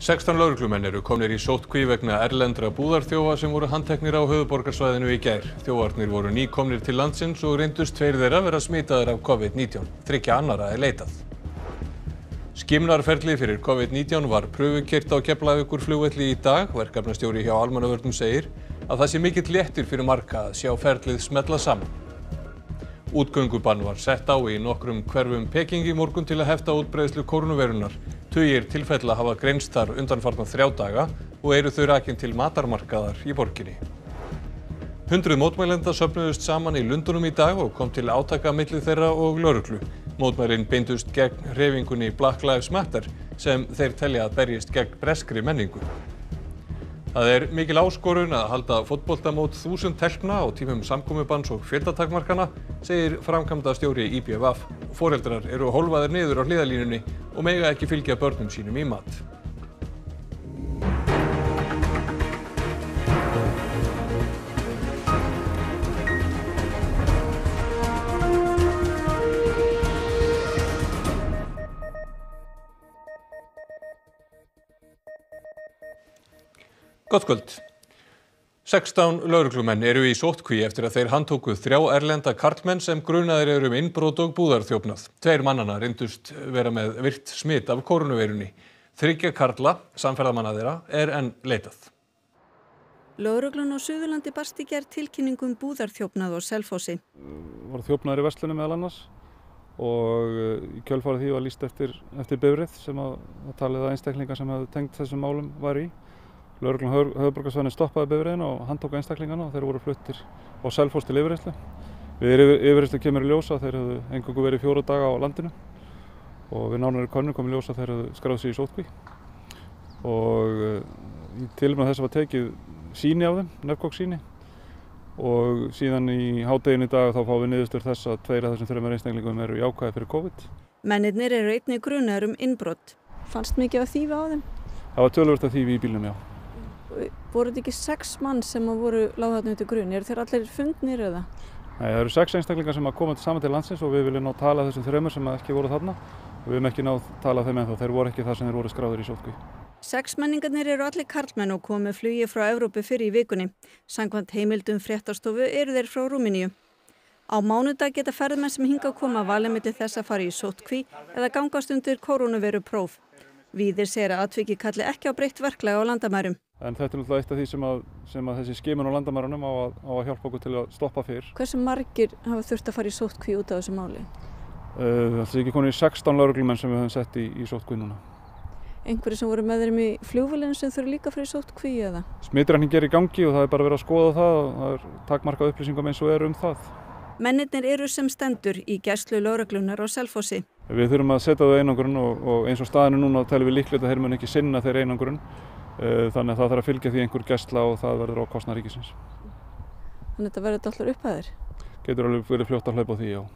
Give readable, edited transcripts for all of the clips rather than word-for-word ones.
16 lögreglumenn eru komnir í sóttkví vegna erlendra búðarþjófa sem voru handteknir á höfuðborgarsvæðinu í gær. Þjófarnir voru nýkomnir til landsins og reyndust 2 þeirra vera smitaðir af COVID-19. 3 annarra er leitað. Skimunarferli fyrir COVID-19 var prufukeyrt á Keflavíkurflugvelli í dag. Verkefnastjóri hjá Almannavörnum segir að það sé mikill léttir fyrir marga að sjá ferlið smella saman. Útgöngubann var sett á í nokkrum hverfum Peking í morgun til að hefta útbreiðslu kórónuveirunnar. Tugir tilfella hafa greinst þar undanfarna 3 daga og eru þau rakin til matarmarkaðar í borginni. 100 mótmælenda söfnuðust saman í Lundúnum í dag og kom til átaka milli þeirra og lögreglu. Mótmælin beindust gegn hreyfingunni Black Lives Matter sem þeir telja að berjist gegn breskri menningu. Það er mikil áskorun að halda fótboltamót 1000 telpna á tímum samkomubanns og fjöldatakmarkana, segir framkvæmdastjóri IBVF. Foreldrar eru hólfaðir niður á hliðarlínunni og mega ekki fylgja börnum sínum í mat. Gott kvöld. 16 lögreglumenn eru í sóttkví eftir að þeir handtóku 3 erlenda karlmenn sem grunaðir eru innbrot og búðarþjófnað. 2 mannanna reyndust vera með virt smit af kórónuveirunni. 3 karla, samferðamanna þeirra, er enn leitað. Lögreglan á Suðurlandi barst í gær tilkynningum búðarþjófnað á Selfossi. Var þjófnaður í verslunum meðal annars og í kjölfarið því var lýst eftir bifreið sem að talið að einstaklingar sem hafði tengt þessum málum var í. Lögreglan höfuðborgarsvæðinu stoppaði bifreiðina og handtók einstaklingana og þeir voru fluttir á Selfoss til yfirheyrslu. Við yfirheyrslu kemur í ljós að þeir höfðu eingöngu verið 4 daga á landinu og við nánari könnun kom í ljós að þeir höfðu skráð sig í sóttkví. Og í tilefni af þess var tekið sýni af þeim, nefkokksýni, og síðan í hádeginu í dag þá fáum við niðurstöður þess að 2 af þessum 3 einstaklingum eru jákvæðir fyrir COVID. Mennirnir eru einnig grunaðir innbrot. Fannst mikið af þýfi á þeim? Það var töluvert af þýfi í bílnum, já. Voru þetta ekki 6 mann sem voru lágu þarna undir grun? Eru þeir allir fundnir eða? Nei, það eru 6 einstaklingar sem koma saman til landsins og við viljum ná tala þessum 3 sem ekki voru þarna og við viljum ekki ná tala þeim ennþá. Þeir voru ekki þar sem þeir voru skráðir í sóttkví. 6 menningarnir eru allir karlmenn og komu flugi frá Evrópu fyrr í vikunni. Samkvæmt heimildum fréttastofu eru þeir frá Rúmeníu. Á mánudag geta ferðamenn sem hingað koma valið milli þess að fara í sóttkví eða gangast undir kórónuveirupróf. Víðir segir að atvikið kalli ekki á breytt verklag á landamærum. En þetta er náttúrulega eitt af því sem að þessi skimun á landamærunum á að hjálpa okkur til að stoppa fyrr. Hversu margir hafa þurft að fara í sóttkví út af þessu máli? Það er ekki konið 16 lögreglumenn sem við höfum sett í sóttkví núna. Einhverjir sem voru með þeim í flugvélinu sem þurfa líka að fara í sóttkví eða? Smitrakning er í gangi og það er bara verið að skoða það og það er takmarkað upplýsingum eins og er það. Mennirnir eru sem stendur í gæslu lögreglunnar á Selfossi. Við þurfum að setja það einangrun og eins og staðinu núna telur við líklegt að þeir mun ekki sinna þeirri einangrun. Þannig að það þarf að fylgja því einhver gæsla og það verður á kostnað ríkisins. Þannig að þetta verður allar upphæðir? Getur alveg verið fljótt að hlaupa á því, já.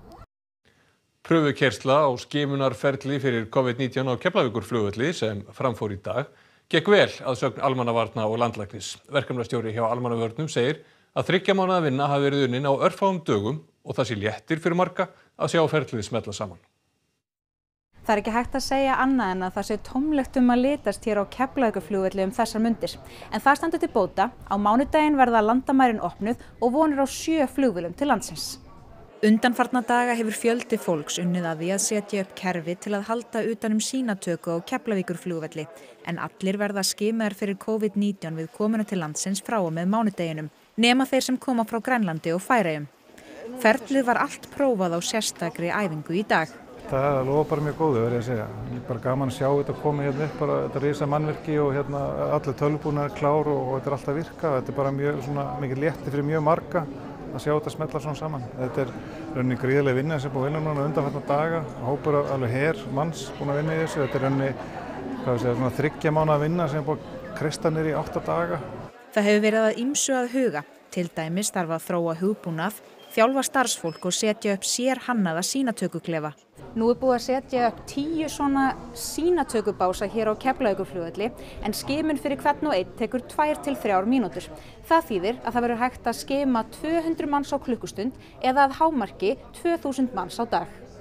Prufukeyrsla á skimunarferli fyrir COVID-19 á Keflavíkurflugvelli sem framfór í dag gekk vel að sögn almannavarna og landlæknis. Verkefnastjóri hjá Almannavörnum segir að 3 mánaða vinna hafi verið unnin á örfáum dögum og það sé léttir fyrir marga að sjá ferlið smella saman. Það er ekki hægt að segja annað en að það sé tómlegt að litast hér á Keflavíkurflugvelli þessar mundir. En það stendur til bóta. Á mánudaginn verða landamærin opnuð og vonir á 7 flugvélum til landsins. Undanfarna daga hefur fjöldi fólks unnið að því að setja upp kerfi til að halda utan sýnatöku á Keflavíkurflugvelli. En allir verða skimaðir fyrir COVID-19 við komuna til landsins frá og með mánudeginum, nema þeir sem koma frá Grænlandi og Færeyjum. Ferlið var allt prófað á sérstakri æfingu í dag. Það lofa bara mjög góðu, verð ég að segja. Ég er bara gaman að sjá þetta koma hérna upp, bara þetta risa mannvirki og hérna allir tölvubúnar klár og þetta er alltaf að virka. Þetta er bara mikið létti fyrir mjög marga að sjá þetta smella svona saman. Þetta er rauninni gríðarleg vinna sem búið að vinna núna undanfarna daga. Hópur alveg her manns búin að vinna í þessu. Þetta er rauninni 3 mánaða vinna sem er búið að kreista niður í 8 daga. Það hefur verið að ýmsu að huga. Til dæmis þarf að þróa hugbúnað, þjálfa starfsfólk og setja upp sérhannaða sýnatökuklefa. Nú er búið að setja upp 10 svona sýnatökubása hér á Keflavíkurflugvelli en skimun fyrir hvern og einn tekur 2 til 3 mínútur. Það þýðir að það verður hægt að skima 200 manns á klukkustund eða að hámarki 2000 manns á dag.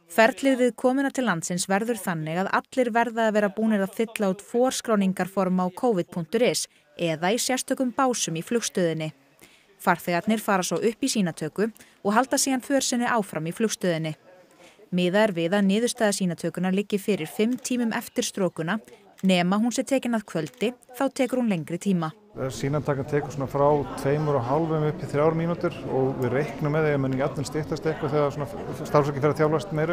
Ferlið við komuna til landsins verður þannig að allir verða að vera búnir að fylla út forskráningarform á covid.is eða í sérstökum básum í flugstöðinni. Farþegarnir fara svo upp í sýnatöku og halda síðan för sinni áfram í flugstöðinni. Miðað við að niðurstaða sýnatökunnar liggi fyrir 5 tímum eftir strókuna, nema hún sé tekin að kvöldi, þá tekur hún lengri tíma. Sýnatakan tekur svona frá 2,5 upp í 3 mínútur og við reiknum með því að muni jafnvel styttast eitthvað þegar svona starfsfólki fer að þjálfast meira.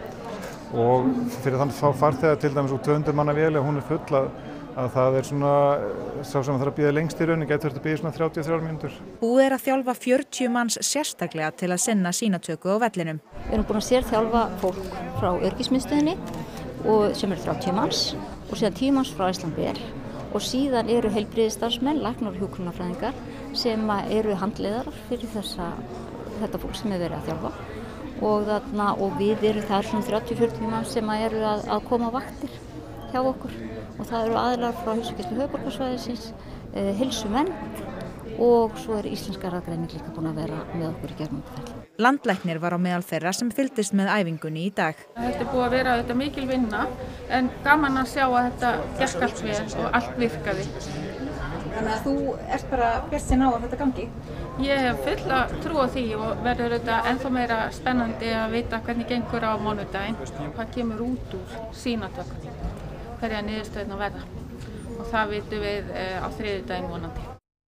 Og fyrir þannig þá farþegar til dæmis úr 200 manna vél og hún full að það svona sá sem þarf að bíða lengst í rauninni gæti verið að bíða svona 33 mínútur. Búið að þjálfa 40 manns sérstaklega til að sinna sýnatöku á vellinum. Við erum búin að sérþjálfa fólk frá öryggismiðstöðinni og sem 30 manns og síðan 10 manns frá Icelandair og síðan eru heilbrigðisstarfsmenn, læknar og hjúkrunarfræðingar sem eru handleiðar fyrir þetta fólk sem verið að þjálfa og við erum þar svona 30-40 manns sem eru að koma á vaktir hjá okkur og það eru aðilar frá Heilsugæslu höfuðborgarsvæðisins, heilsuvernd og svo íslenska raðgreining líka búin að vera með okkur í gegnum þetta. Landlæknir var á meðal þeirra sem fylgdist með æfingunni í dag. Þetta búið að vera mikil vinna en gaman að sjá að þetta gekk allt vel og allt virkaði. Þannig að þú ert bara bjartsýn á að þetta gangi? Ég hef fulla trú á því og verður þetta ennþá meira spennandi að vita hvernig gengur á mánudaginn, hvað kemur út úr sýnatökunni, hverja niðurstöðurnar verða og það vitum við á þriðjudaginn vonandi.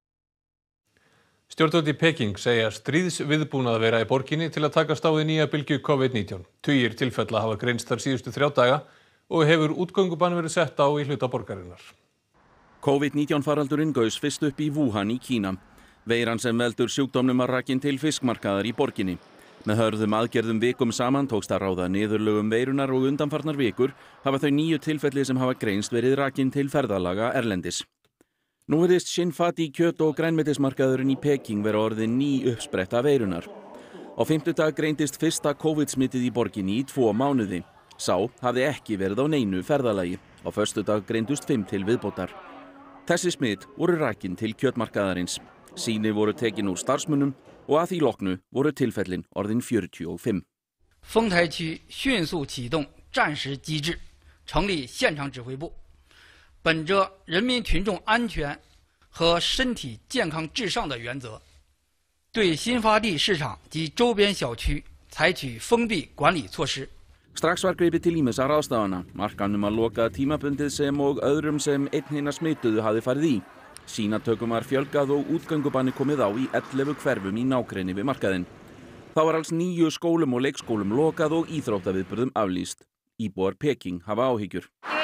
Stjórnvöld í Peking segja stríðsviðbúnað að vera í borginni til að takast á við nýja bylgju COVID-19. Tugir tilfella hafa greinst þar síðustu 3 daga og hefur útgöngubann verið sett á í hluta borgarinnar. COVID-19 faraldurinn gaus fyrst upp í Wuhan í Kína. Veiran sem veldur sjúkdómnum var rakin til fiskmarkaðar í borginni. Með hörðum aðgerðum vikum saman tókst að ráða niðurlögum veirunar og undanfarnar vikur hafa þau 9 tilfelli sem hafa greinst verið rakin til ferðalaga erlendis. Nú virðist Shinfati kjöt- og grænmetismarkaðurinn í Peking vera orðin ný uppspretta veirunar. Á 5. greindist fyrsta COVID-smitið í borginni í 2 mánuði. Sá hafði ekki verið á neinu ferðalagi. Á föstudag greindust 5 til viðbótar. Þessi smit voru rakin til kjötmarkaðarins. Sýni voru tekin úr starfsmönnum og að því loknu voru tilfellin orðin 45. 丰台区迅速启动战时机制，成立现场指挥部。本着人民群众安全和身体健康至上的原则，对新发地市场及周边小区采取封闭管理措施。 Strax var gripið til ýmissa ráðstafana, markanum að loka tímabundið sem og öðrum sem einn hinna smituðu hafði farið í. Sýnatökum var fjölgað og útgöngubanni komið á í 11 hverfum í nágrenni við markaðinn. Þá var alls 9 skólum og leikskólum lokað og íþróttaviðburðum aflýst. Íbúar Peking hafa áhyggjur.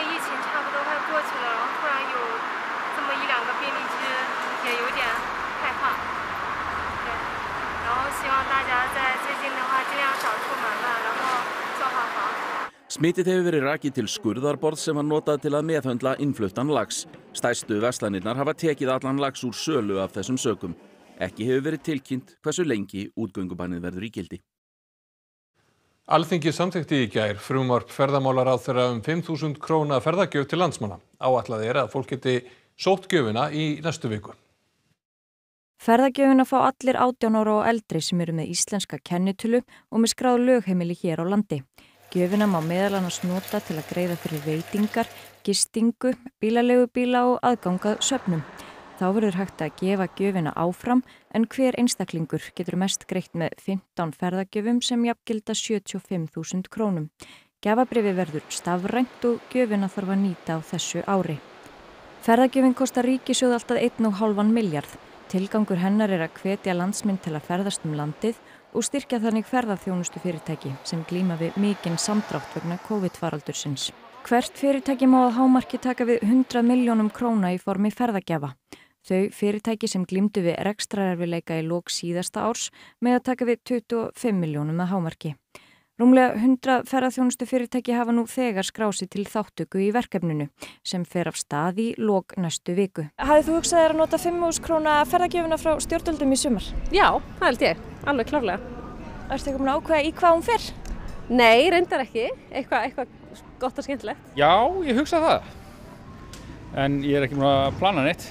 Smitið hefur verið rakið til skurðarborðs sem var notað til að meðhöndla innfluttan lax. Stærstu verslanirnar hafa tekið allan lax úr sölu af þessum sökum. Ekki hefur verið tilkynnt hversu lengi útgöngubannið verður í gildi. Alþingi samþykkti í gær frumvarp ferðamálaráðherra 5.000 króna ferðagjöf til landsmanna. Áætlað að fólk geti sótt gjöfina í næstu viku. Ferðagjöfina fá allir 18 ára og eldri sem eru með íslenska kennitölu og með skráð lögheimili hér á landi. Gjöfina má meðal annars nota til að greiða fyrir veitingar, gistingu, bílaleigubíla og aðgangað svefnum. Þá verður hægt að gefa gjöfina áfram en hver einstaklingur getur mest greitt með 15 ferðagjöfum sem jafngilda 75.000 krónum. Gjafabréfi verður stafrænt og gjöfina þarf að nýta á þessu ári. Ferðagjöfin kostar ríkissjóð allt að 1,5 milljarð. Tilgangur hennar er að hvetja landsmenn til að ferðast landið og styrkja þannig ferðaþjónustu fyrirtæki sem glíma við mikinn samdrátt vegna COVID-faraldursins. Hvert fyrirtæki má að hámarki taka við 100 milljónum króna í formi ferðagjafa. Þau fyrirtæki sem glímdu við rekstrarerfiðleika í lok síðasta árs með að taka við 25 milljónum að hámarki. Rúmlega 100 ferðaþjónustu fyrirtæki hafa nú þegar skrási til þáttöku í verkefninu sem fer af stað í lok næstu viku. Hafið þú hugsað þér að nota 5.000 króna ferðagjöfina frá stjórnvöldum í sumar? Já, það held ég, alveg klárlega. Ertu ekki búin að ákveða í hvað hún fer? Nei, reyndar ekki, eitthvað gott og skemmtilegt. Já, ég hugsa það. En ég er ekki búin að plana neitt.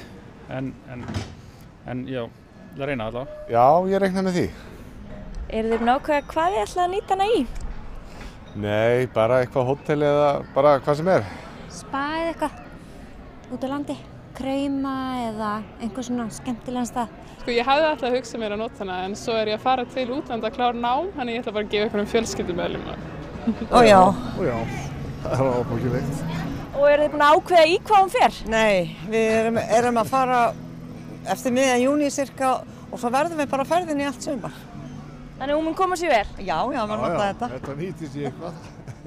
En já, það reyna allavega. Já, ég reikna með því. Eru þið búin að ákveða hvað þið ætlað að nýta hana í? Nei, bara eitthvað hótel eða bara hvað sem Spa eða eitthvað, út á landi, krauma eða einhver svona skemmtilegan stað. Sko ég hafði alltaf að hugsa mér að nota hana en svo ég að fara til útlanda að klára nám, þannig ég ætla bara að gefa einhverjum fjölskyldumeðlimum. Ó já, það var ábúkilegt. og eru þið búin að ákveða í hvað hún fer? Nei, við erum að fara eftir miðjan júní cirka og svo verðum við bara ferðinni allt sumar. Þannig hún mun koma sér vel? Já, maður nota þetta. Þetta nýtir sér eitthvað.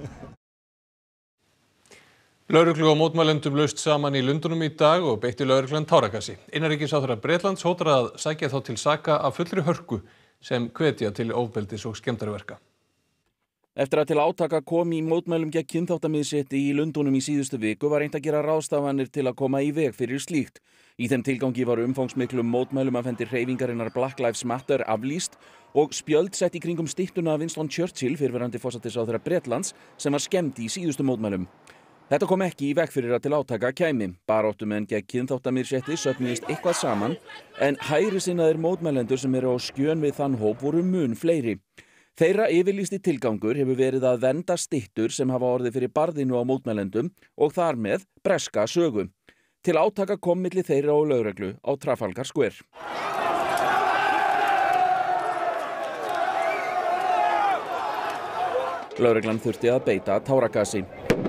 Lögreglu og mótmælendum laust saman í Lundúnum í dag og beitti lögreglan táragasi. Innanríkisráðherra Bretlands hótar að sækja þá til saka af fullri hörku sem hvetja til ofbeldis og skemmdarverka. Eftir að til átaka kom í mótmælum gegn kynþáttamiðsetti í Lundúnum í síðustu viku var reynt að gera ráðstafanir til að koma í veg fyrir slíkt. Í þeim tilgangi var umfangsmiklum mótmælum af hendi hreyfingarinnar Black Lives Matter aflýst og spjöld sett í kringum styttuna af Winston Churchill, fyrrverandi forsætisráðherra Bretlands, sem var skemmd í síðustu mótmælum. Þetta kom ekki í veg fyrir að til átaka kæmi. Baráttumenn gegn kynþáttamiðsetti söfnuðust eitthvað saman, en hægrisinnaðir mótmælendur sem eru á skjön við þann hóp voru mun fleiri. Þeirra yfirlýsti tilgangur hefur verið að vernda styttur sem hafa orðið fyrir barðinu á mótmælendum og þar með breska sögu. Til átaka kom milli þeirra og lögreglu á Trafalgar Square. Lögreglan þurfti að beita táragasi.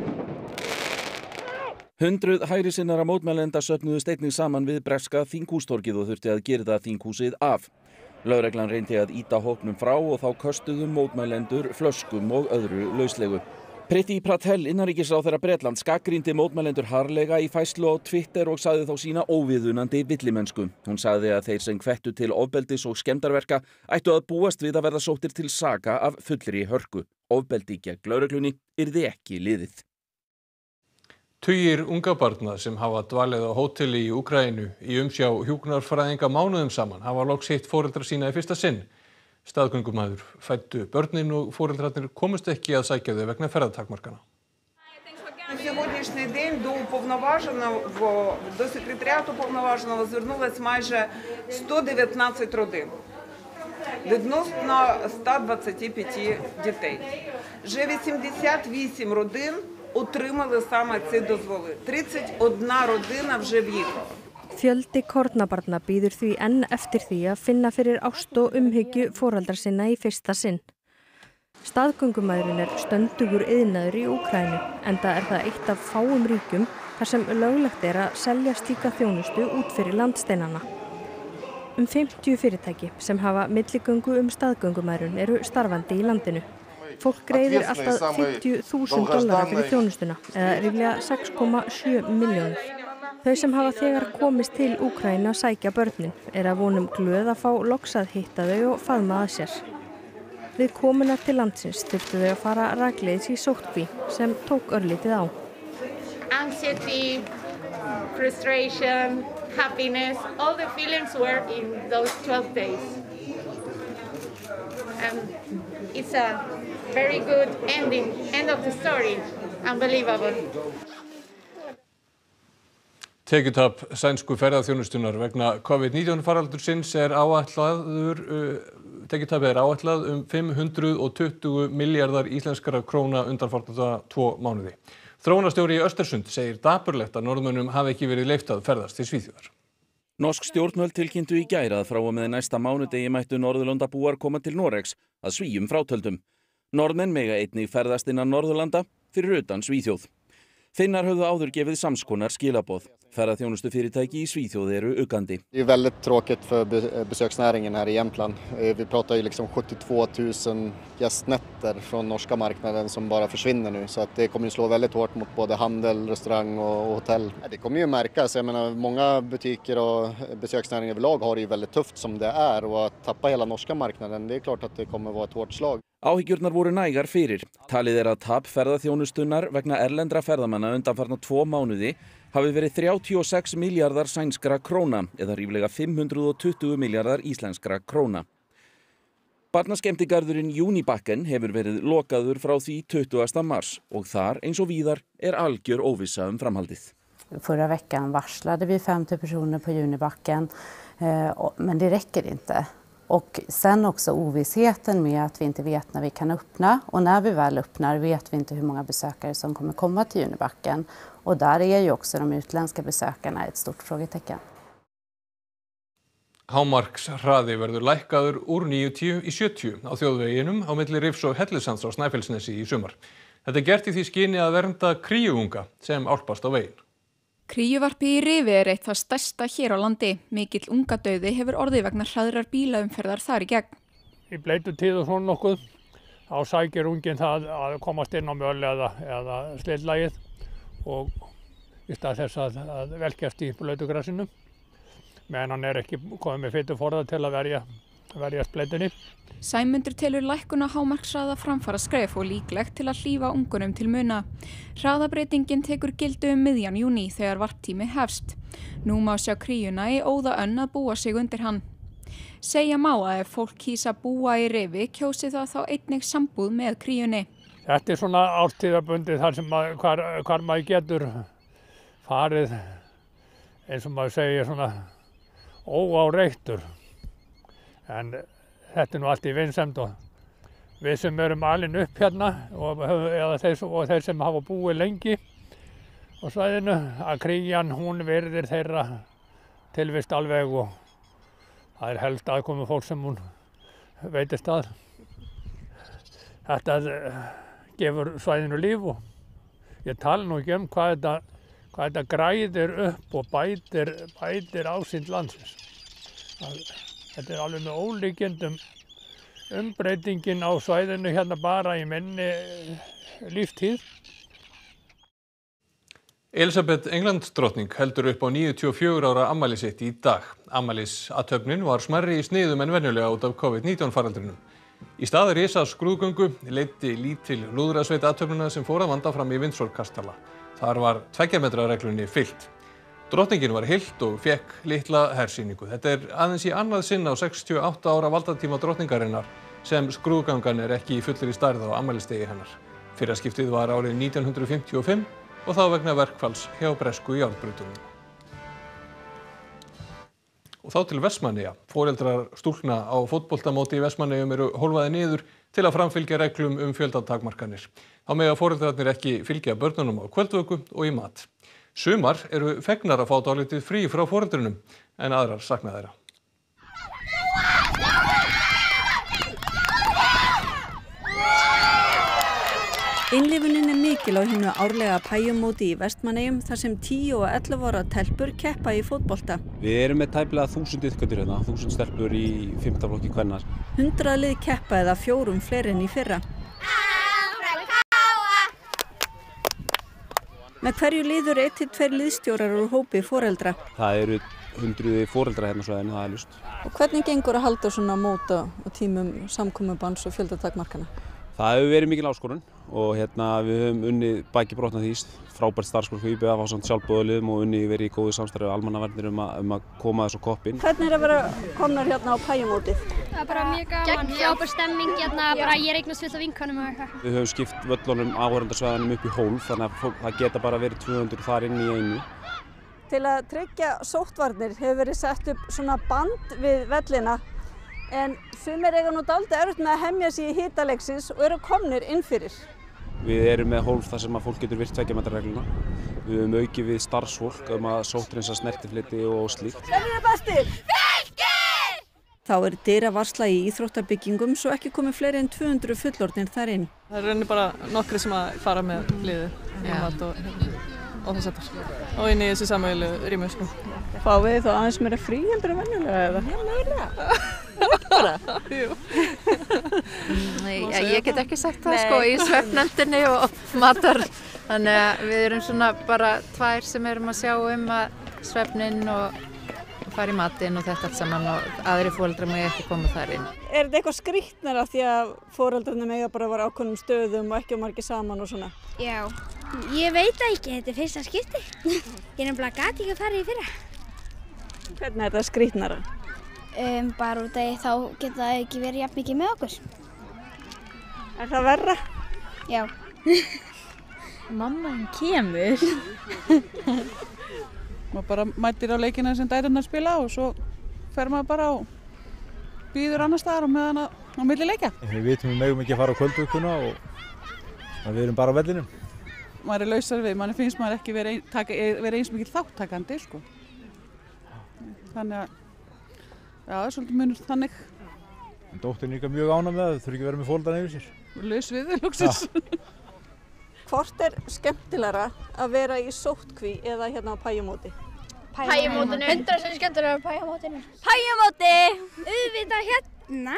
100 hægrisinnara mótmælenda söfnuðust einnig saman við breska þinghústorgið og þurfti að girða þinghúsið af. Lögreglan reyndi að ýta hópnum frá og þá köstuðu mótmælendur flöskum og öðru lauslegu. Priti Patel, innanríkisráðherra Bretlands, gagnrýndi mótmælendur harðlega í færslu á Twitter og sagði þá sína óviðunandi villimennsku. Hún sagði að þeir sem hvettu til ofbeldis og skemmdarverka ættu að búast við að verða sóttir til saka af fullri hörku. Ofbeldi gegn lögreglunni yrði ekki liðið. Tugir ungabarna sem hafa dvalið á hóteli í Úkraínu í umsjá hjúkrunarfræðinga mánuðum saman hafa loks hitt foreldra sína í fyrsta sinn. Staðgöngumæður fæddu börnin og foreldrarnir komust ekki að sækja þau vegna ferðatakmarkana. На сьогоднішній день до уповноваженого, до секретаріату уповноваженого звернулось майже 119 родин. Відносно 125 дітей. Вже 88 родин отримали саме ці дозволи. 31 родина вже в'їхала. Fjöldi kornabarna bíður því enn eftir því að finna fyrir ást og umhyggju foreldra sinna í fyrsta sinn. Staðgöngumæðurinn stöndugur iðnaður í Úkraínu, enda það eitt af fáum ríkjum þar sem löglegt að selja slíka þjónustu út fyrir landsteinana. 50 fyrirtæki sem hafa milligöngu staðgöngumæðurinn eru starfandi í landinu. Fólk greiðir alltaf $50.000 fyrir þjónustuna, eða ríflega 6,7 milljónir. Þau sem hafa þegar komist til Úkraínu að sækja börnin að vonum glöð að fá loks að hitta þau og faðma að sér. Við komuna til landsins þurftu þau að fara rakleiðis í sóttkví sem tók örlítið á. Anxiety, frustration, happiness, all the feelings were in those 12 days. And it's a very good ending, end of the story, unbelievable. Tekjutap sænsku ferðaþjónustunnar vegna COVID-19 faraldursins áætlað 520 milljarðar íslenskra króna undanfarna 2 mánuði. Þróunarstjóri í Östersund segir dapurlegt að Norðmönnum hafi ekki verið leyft að ferðast til Svíþjóðar. Norsk stjórnvöld tilkynntu í gær að frá og með næsta mánudegi mættu Norðurlandabúar koma til Noregs að Svíum frátöldum. Norðmenn mega einnig ferðast innan Norðurlanda fyrir utan Svíþjóð. Finnar höfðu áður gefið samskonar skilaboð. Ferðaþjónustufyrirtæki í Svíþjóð eru uggandi. Det är väldigt tråkigt för besöksnäringen här i Jämtland. Vi pratar ju liksom 72 000 gästnätter från norska marknaden som bara försvinner nu. Så att det kommer ju slå väldigt hårt mot både handel, restaurang och hotell. Det kommer ju märkas. Jag menar, många butiker och besöksnäringen överlag har det ju väldigt tufft som det är. Och att tappa hela norska marknaden, det är klart att det kommer vara ett hårt slag. Áhyggjurnar voru nægar fyrir. Talið að tap ferðaþjónustunnar vegna erlendra ferðamanna undanfarna 2 mánuði hafi verið 36 milljarðar sænskra króna eða ríflega 520 milljarðar íslenskra króna. Barnaskemmtigarðurinn Junibakken hefur verið lokaður frá því 20. mars och þar eins og víðar algjör óvissa framhaldið. Förra veckan varslade vi 50 personer på Junibakken, men det räcker inte. Och sen också ovissheten med att vi inte vet när vi kan öppna, och när vi väl öppnar vet vi inte hur många besökare som kommer komma till Junibacken, och där är ju också de utländska besökarna ett stort frågetecken. Hámarkshraði verður lækkaður úr 90 í 70 á þjóðveginum á milli Rifs og Hellissands á Snæfellsnesi í sumar. Þetta gert í því skyni að vernda kríuunga sem álpast á veginn. Kríuvarpið í Rifi eitt það stærsta hér á landi. Mikill ungadauði hefur orðið vegna hraðrar bílaumferðar þar í gegn. Í bleytutíð og svona nokkuð, þá sækir unginn það að komast inn á mjöl eða slittlagið og í stað þess að velkjast í blautugrassinu. Meðan hann ekki komið með fituforða til að verja spleitunni. Sæmundur telur lækkun á hámarkshraða framfara skref og líklegt til að hlífa ungunum til muna. Hraðabreytingin tekur gildi miðjan júní þegar varptími hefst. Nú má sjá kríuna í óða önn að búa sig undir hann. Segja má að ef fólk kýsa búa í Rifi kjósi það þá einnig sambúð með kríunni. Þetta svona árstíðarbundið þar sem hvar maður getur farið, eins og maður segir svona óáreittur, en þetta nú allt í vinsemd og við sem erum alin upp hérna eða þeir sem hafa búið lengi á svæðinu, að krían hún virðir þeirra tilvist alveg og það helst aðkomu fólk sem hún veitist að. Þetta gefur svæðinu líf og ég tala nú ekki hvað þetta græðir upp og bætir ásýnd landsins. Þetta alveg með ólíkindum umbreytingin á svæðinu hérna bara í minni líftíð. Elísabet Englandsdrottning heldur upp á 94 ára afmæli sitt í dag. Afmælisathöfnin var smærri í sniðum en venjulega út af COVID-19 faraldrinum. Í stað risa skrúðgöngu leiddi lítil lúðrasveit athöfnina sem fór að vanda fram í Windsor-kastala. Þar var 2 metra reglunni fylgt. Drottningin var hylt og fékk litla hersýningu. Þetta aðeins í annað sinn á 68 ára valdatíma drottningarinnar sem skrúðgangan ekki í fullri stærð á afmælistegi hennar. Fyrra skiptið var árið 1955 og þá vegna verkfalls hjá bresku járnbrautunum. Og þá til Vestmannaeyja. Foreldrar stúlkna á fótboltamóti í Vestmannaeyjum eru hólfaðir niður til að framfylgja reglum fjöldatakmarkanir. Þá mega foreldrarnir ekki fylgja börnunum á kvöldvöku og í mat. Sumar eru fegnar að fá dálítið frí frá foreldrunum en aðrar sakna þeirra. Innlifunin mikil á hinu árlega pæjumóti í Vestmannaeyjum þar sem 10 og 11 ára telpur keppa í fótbolta. Við erum með tæplega 1000 iðkendur hérna, 1000 stelpur í 5. flokki kvenna. 100 lið keppa eða 4 fleiri en í fyrra. Með hverju liður 1-2 liðstjórar úr hópi foreldra. Það eru 100 foreldra hérna svo en það ljóst. Og hvernig gengur að halda svona mót á tímum samkomubanns og fjöldatakmarkana? Það hefur verið mikil áskorun og við höfum unnið bæki brotna því frábært starfsfólk í IBF ásamt sjálfboðaliðum og unnið verið í góðu samstarfi við almannavarnir um að koma þessu koppinn. Hvernig að vera komnar hérna á pæjumótið? Það bara mjög gaman, frábær stemming hérna, bara ég eignast fullt af vinkonum og eitthvað. Við höfum skipt völlunum áhorfendasvæðunum upp í hólf þannig að það geta bara verið 200 þar inn í einu. Til að tryggja sóttvarnir hefur verið sett upp svona band við vellina. En sumir eiga nú dálítið erfitt með að hemja sig í hita leiksins og eru komnir inn fyrir. Við erum með hólf þar sem að fólk getur virt 2 metra regluna. Við höfum aukið við starfsfólk að sótthreinsa snertifleti og slíkt. Hverjir eru bestir? Fylkir! Þá dyravarsla í íþróttabyggingum svo ekki komið fleiri en 200 fullorðnir þar inn. Það rauninni bara nokkri sem að fara með liðið í mat og þess aftur. Og inn í þessu sameiginlegu rými sko. Fáum við þá aðeins meira frí heldur en venjulega eða? Já, mögulega. Jú. Ég get ekki sagt það sko í svefnendinni og matar. Þannig að við erum svona bara 2 sem erum að sjá að svefnin og fara í matinn og þetta allt saman og aðri foreldrar má ekki koma þar inn. Er þetta eitthvað skrýtnara því að foreldrarnir mega bara vera á ákveðnum stöðum og ekki margir saman og svona? Já, ég veit ekki, þetta fyrsta skipti. Ég nefnilega gat ekki að fara í fyrra. Hvernig er þetta skrýtnara? Bara út af þá geta það ekki verið jafn mikið með okkur. Er það verra? Já. Mamma kemur. Maður bara mætir á leikina sem dæturnar spila og svo fer maður bara og bíður annar staðar á meðan á milli leikja. Við vitum við megum ekki að fara á kvöldvökkuna og við erum bara á vellinum. Maður er lausar við, manni finnst maður ekki vera eins mikið þáttakandi, sko. Þannig að, já, það er svolítið munur þannig. En dóttirin er líka mjög ánægð með það, þau þurfa ekki að vera með fóldana yfir sér. Laus við þau, lúksus. Hvort er skemmtilegra að vera í sóttkví eða hérna á pæjumóti? Pæjumótinu. 100% skemmtilegra pæjumótinu. Pæjumóti! Auðvitað hérna.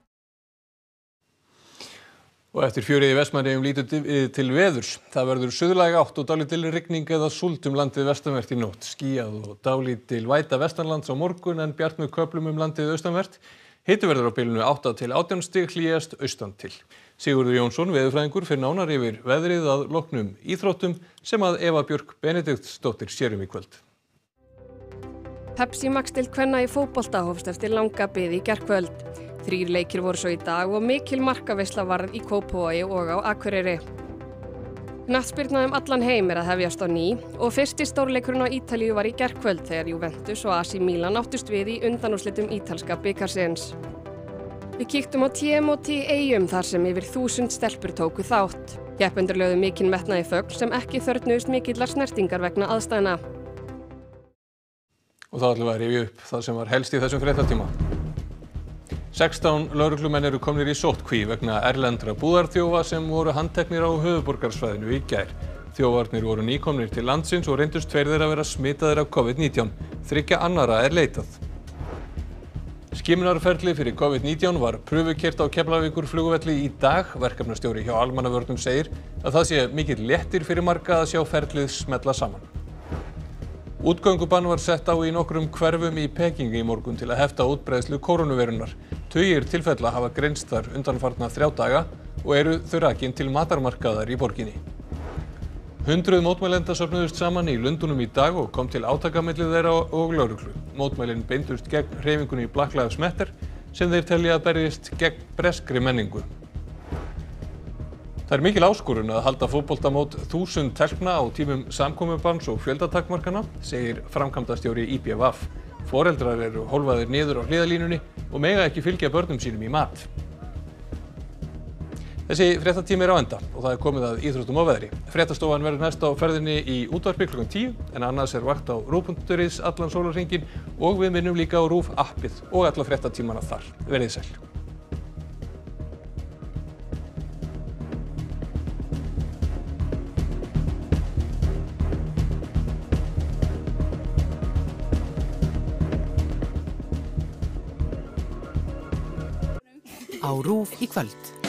Og eftir fjörið í Vestmannaeyjum lítur til veðurs. Það verður suðlæg átt og dálítil rigning eða súld landið vestanvert í nótt. Skýjað og dálítil væta vestanlands á morgun en bjart með köflum landið austanvert. Hiti verður á bilinu 8 til 18 stig, hlýjast austan til. Sigurður Jónsson, veðurfræðingur, fer nánar yfir veðrið að loknum íþróttum sem að Eva Björk Benediktsdóttir sér í kvöld. Pepsi Max-deild kvenna í fótbolta hófst eftir langa bið í gærkvöld. 3 leikir voru svo í dag og mikil markaveisla varð í Kópavogi og á Akureyri. Knattspyrna allan heim er að hefjast á ný og fyrsti stórleikurinn á Ítalíu var í gærkvöld þegar Juventus og AC Milan áttust við í undanúrslitum ítalska bikarsins. Við kíktum á TMOT-eyjum þar sem yfir 1000 stelpur tóku þátt. Keppendur lögðu mikinn metnað í fugl sem ekki þörfnuðust mikillar snertingar vegna aðstæðna. Og þá ætlum við að rifja upp það sem var helst í þessum fréttatíma. 16 lögreglumenn eru komnir í sóttkví vegna erlendra búðarþjófa sem voru handteknir á höfuðborgarsvæðinu í gær. Þjófarnir voru nýkomnir til landsins og reyndust 2 þeirra vera smitaðir af COVID-19. 3 annarra er leitað. Skimunarferli fyrir COVID-19 var prufukeyrt á Keflavíkurflugvelli í dag. Verkefnastjóri hjá Almannavörnum segir að það sé mikill léttir fyrir marga að sjá ferlið smella saman. Útgöngubann var sett á í nokkrum hverfum í Peking í morgun til að hefta útbreiðslu kórónuveirunnar. Tugir tilfella hafa greinst þar undanfarna 3 daga og eru þau rakin til matarmarkaðar í borginni. 100 mótmælenda söfnuðust saman í Lundúnum í dag og kom til átaka milli þeirra og lögreglu. Mótmælin beindust gegn hreyfingunni Black Lives Matter sem þeir telja að berjist gegn breskri menningu. Það er mikil áskorun að halda fótboltamót 1000 telpna á tímum samkomubanns og fjöldatakmarkana, segir framkvæmdastjóri IBVF. Foreldrar eru hólfaðir niður á hliðarlínunni og mega ekki fylgja börnum sínum í mat. Þessi fréttatími er á enda og það er komið að íþróttum og veðri. Fréttastofan verður næst á ferðinni í útvarpi klukkan 10 en annars er vakt á RÚV.is allan sólarhringinn og við minnum líka á RÚV appið og alla fréttatímana þar. Verið sæl. Á RÚV í kvöld.